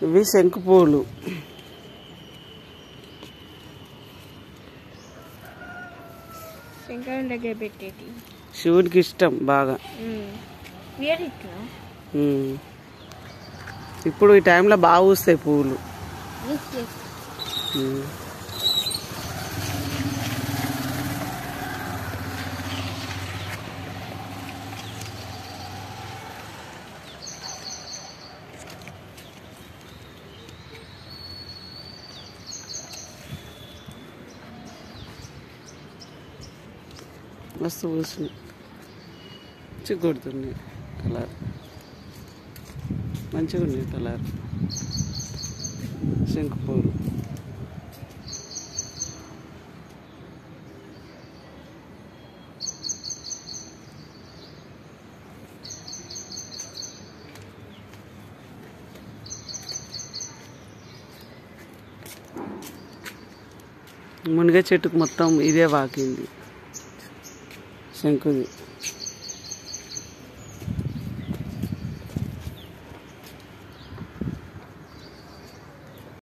ఇవి శంకు పూలు. శంకరం దగ్గర పెట్టేటి శివుడికి ఇష్టం బాగా. ఇప్పుడు ఈ టైంలో బాగా పూస్తాయి పువ్వులు. మస్తు పూసినాయి, చిక్కుడుతున్నాయి. కలర్ మంచిగా ఉన్నాయి. కలర్ శంకు పూలు. మునిగ చెట్టుకు మొత్తం ఇదే వాకింది శంకుది.